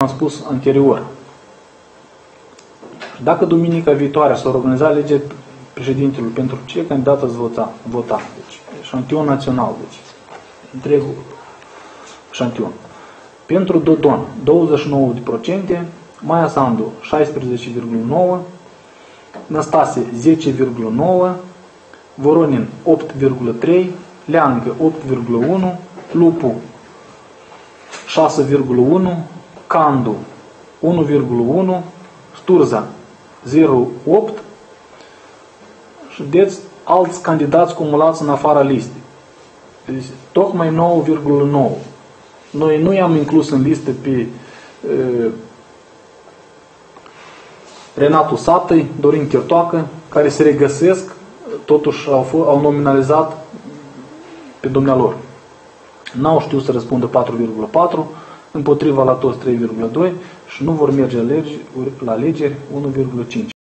am spus anterior. Dacă duminica viitoare s-ar organiza alegeri președintelui, pentru ce candidat ați vota? Deci, eșantion național, deci, întregul eșantion. Pentru Dodon, 29%, Maia Sandu, 16,9%, Năstase, 10,9%, Voronin, 8,3%, Leangă, 8,1%, Lupu, 6,1%, Candu, 1,1%, Sturza, 0,8%, și vedeți alți candidați cumulați în afara listei. Deci, tocmai 9,9%. Noi nu i-am inclus în listă pe Renatul Saptăi, Dorin Chirtoacă, care se regăsesc, totuși au nominalizat pe dumnealor. N-au știut să răspundă 4,4%, împotriva la toți 3,2% și nu vor merge la alegeri 1,5%.